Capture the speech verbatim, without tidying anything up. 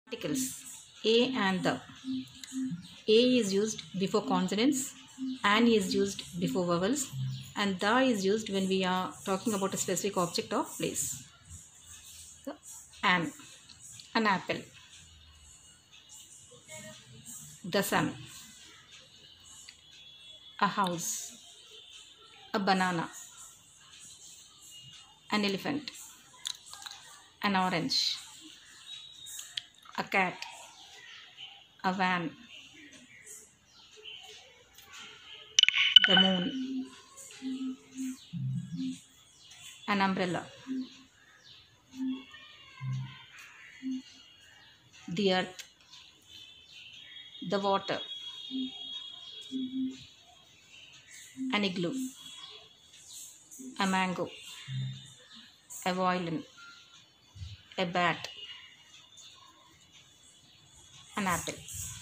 Articles a and the. A is used before consonants, an is used before vowels, and the is used when we are talking about a specific object or place. So, an, an apple, the sun, a house, a banana, an elephant, an orange, a cat, a van, the moon, an umbrella, the earth, the water, an igloo, a mango, a violin, a bat, an apple.